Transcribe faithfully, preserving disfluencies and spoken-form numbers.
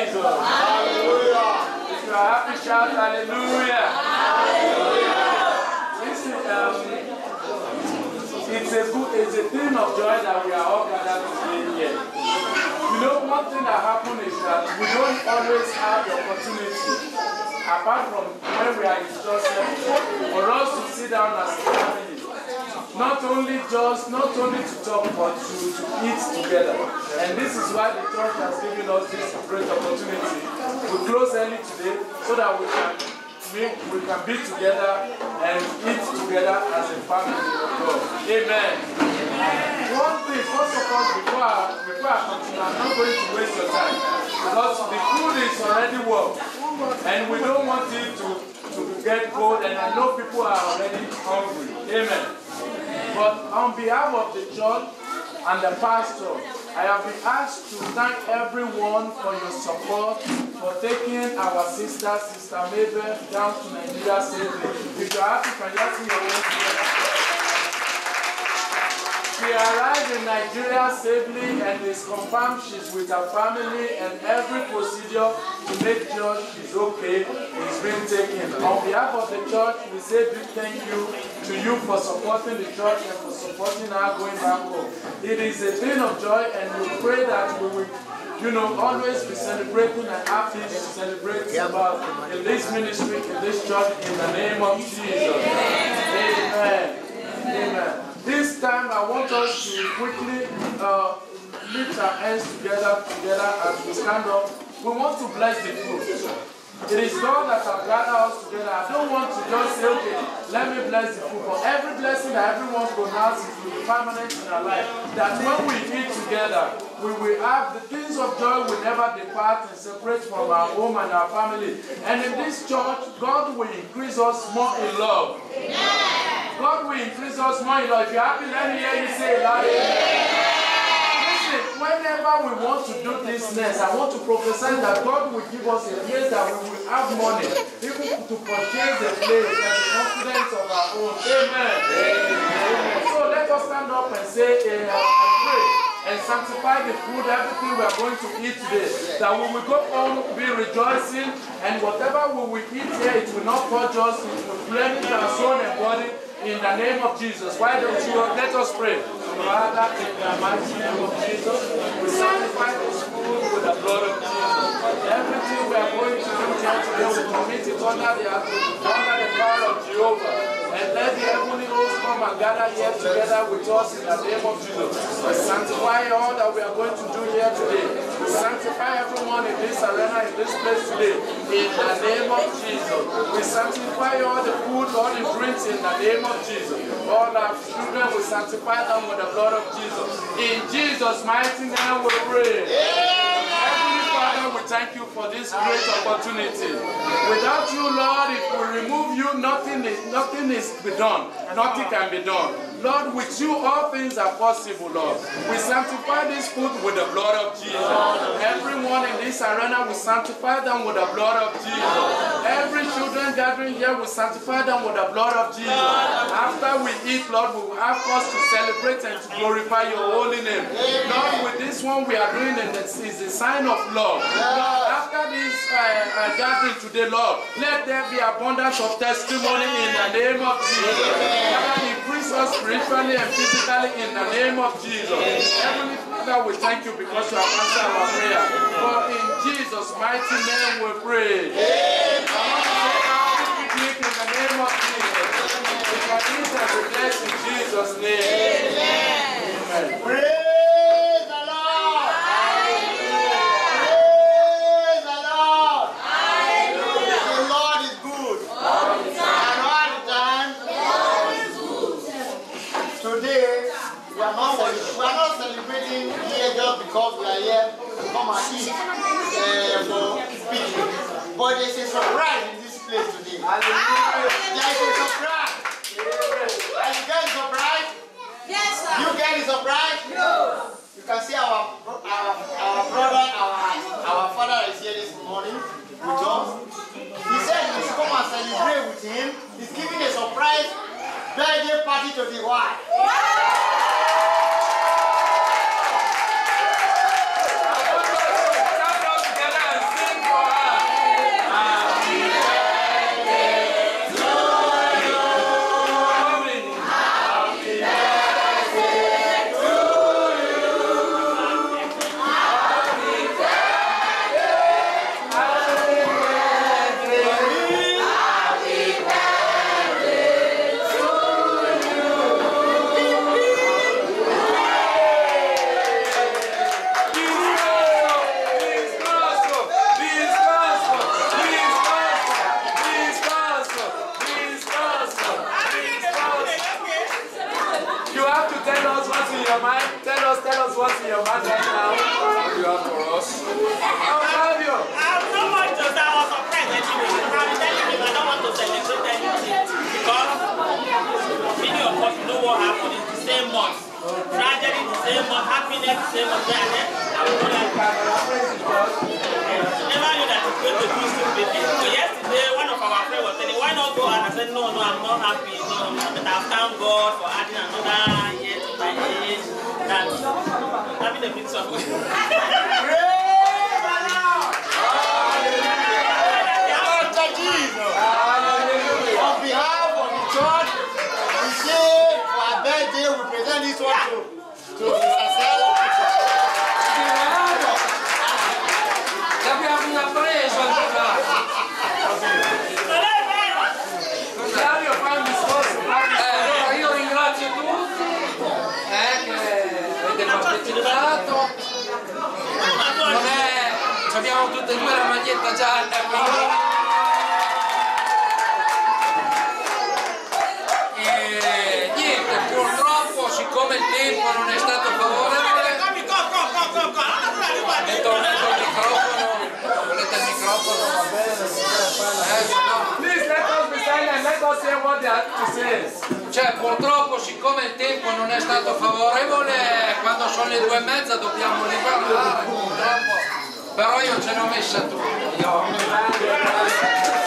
Jesus. Hallelujah. If you are happy, shout hallelujah. Hallelujah. Listen, um, it's a good, it's a thing of joy that we are all gathered today here. You know, one thing that happens is that we don't always have the opportunity, apart from when we are in church, for us to sit down as a family. Not only just, not only to talk, but to, to eat together. And this is why the church has given us this great opportunity. We close early today so that we can we, we can be together and eat together as a family of God. Amen. One thing, first of all, before I, before I continue, I'm not going to waste your time because the food is already warm and we don't want it to, to get cold, and I know people are already hungry. Amen. But on behalf of the church and the pastor, I have been asked to thank everyone for your support, for taking our sister, Sister Mabel, down to Nigeria safely. If you're happy, can you see your hands together? She arrived in Nigeria safely and is confirmed she's with her family, and every procedure to make sure she's okay is being taken. On behalf of the church, we say big thank you to you for supporting the church and for supporting her going back home. It is a thing of joy, and we pray that we will, you know, always be celebrating and happy to celebrate about in this ministry, in this church, in the name of Jesus. Amen. Amen. This time I want us to quickly uh, lift our hands together, together as we stand up. We want to bless the food. It is God that has gathered us together. I don't want to just say, okay, let me bless the food. But every blessing that everyone pronounces will be permanent in our life. That when we eat together, we will have the things of joy will never depart and separate from our home and our family. And in this church, God will increase us more in love. God will increase us more in love. If you're happy, let me hear you say loud. Whenever we want to do this next, I want to prophesy that God will give us a place that we will have money, even to purchase the place and the confidence of our own. Amen. Amen. So let us stand up and say, uh, and pray and sanctify the food, everything we are going to eat today. That when we go home, be rejoicing, and whatever we will eat here, it will not purge us, it will blemish our soul and body. In the name of Jesus. Why don't you let us pray? Father, in the mighty name of Jesus, we sanctify this food with the blood of Jesus. Everything we are going to do here today, we commit it under the, under the power of Jehovah. And let the heavenly host come and gather here together with us in the name of Jesus. We sanctify all that we are going to do here today. We sanctify everyone in this arena, in this place today. In the name of Jesus. We sanctify all the food, all the drinks in the name of Jesus. All our children, we sanctify them with the blood of Jesus. In Jesus' mighty name we pray. Heavenly Father, we thank you for this great opportunity. Without you, Lord, if we remove you, nothing is, nothing is be done. Nothing can be done. Lord, with you all things are possible, Lord. We sanctify this food with the blood of Jesus. Everyone in this arena, we sanctify them with the blood of Jesus. Every children gathering here, we sanctify them with the blood of Jesus. After we eat, Lord, we will have cause to celebrate and to glorify your holy name. Lord, with this one we are doing, and this is a sign of love. Lord, after this uh, uh, gathering today, Lord, let there be abundance of testimony in the name of Jesus. Father, increase us spiritually and physically in the name of Jesus. Heavenly Father, we thank you because you have answered our prayer. For in Jesus' mighty name we pray. I want to say happy picnic in the name of Jesus. We can eat and be blessed in Jesus' name. Amen. Amen. Praise the Lord. Praise the Lord. Hallelujah. The Lord is good. All the time. And all the time. God is good. Today, we are not, we are not celebrating here just because we are here to come and eat uh, for speaking. But there's a surprise in this place today. Hallelujah. There is a surprise. Are you guys surprised? Yes, sir. You guys surprised? No. You can see our our our brother, our our father is here this morning with us. He said we should come and celebrate with him. He's giving a surprise birthday party to the wife. Stand up together and sing You have to tell us what's in your mind. Tell us, tell us what's in your mind right now. What do you have for us? Oh, Fabio. I'm so much just I was surprised anyway. I'm telling him I don't want to celebrate anything because many of us know what happened in the same month. Tragedy the same month, happiness the same month. And then I was like, never knew that it's going to do so big. So yesterday, one of our friends was telling, why not go? And I said, no, no, I'm not happy. No, but I've thanked God for adding another year to my age. That's having a mix of. On behalf of the church, we say for our birthday, we present this one to, to Mister L'abbiamo già preso anche là. Fabio, fai un discorso. Eh, allora io ringrazio tutti eh, che avete partecipato. Non è, abbiamo tutte e due la maglietta gialla, quindi. E niente, purtroppo siccome il tempo non è stato favorevole, metto, metto il microfono, volete il microfono? Eh, no. Please let us be silent. Let us hear what they have to say. Cioè purtroppo siccome il tempo non è stato favorevole, quando sono le due e mezza dobbiamo liberare, purtroppo. Però io ce l'ho messa tutta. Io...